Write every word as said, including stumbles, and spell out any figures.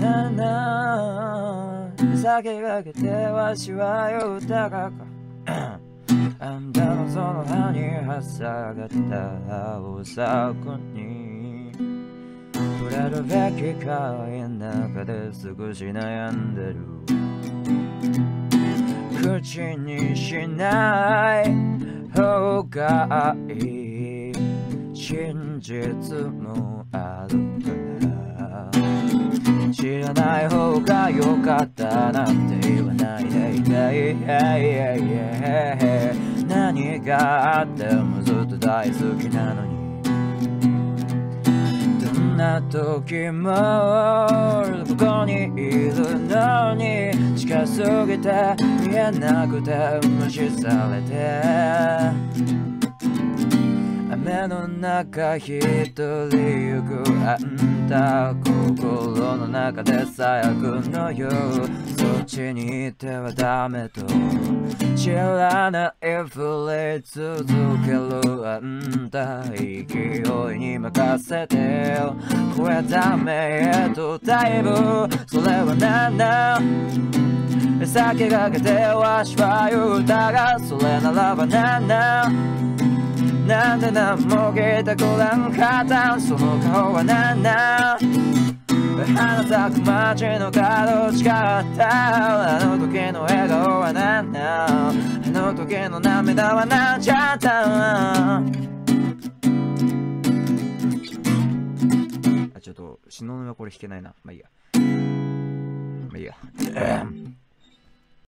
なな先駆けてわしは言うたがかあんたのその歯に挟がった大作に触れるべきかい中で少し悩んでる口にしない方がいい真実もあるから知らない方が良かったなんて言わないでいて何があってもずっと大好きなのにどんな時もここにいるのに近すぎて見えなくて無視されて雨の中一人行くあんた心の中でさやくのよそっちにいてはダメと知らないふり続けるあんた勢いに任せてこれダメへとだいぶそれはなんだ先駆けてわしは言うたがそれならばなんだなんで何も聞いてくれんかったその顔はなんだ花咲く街の角近かったあの時の笑顔はなんだあの時の涙はなんじゃったあちょっと東雲はこれ弾けないなまあいいやまあいいや